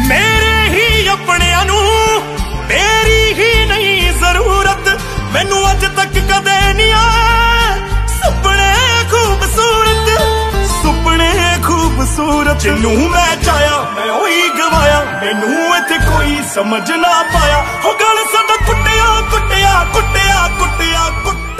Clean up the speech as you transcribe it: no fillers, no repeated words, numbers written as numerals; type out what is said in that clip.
मेरे ही अपनियां नू तेरी ही नहीं जरूरत, मैनू अज तक कदे नहीं आए सुपने खूबसूरत, सुपने खूबसूरत। जिन्नू मैं चाया मैं ओही गवाया, मैनू इत्थे कोई समझ ना पाया। हो गल साडा कुट्टिया कुट्टिया कुट्टिया कुट्टिया कुट्टिया।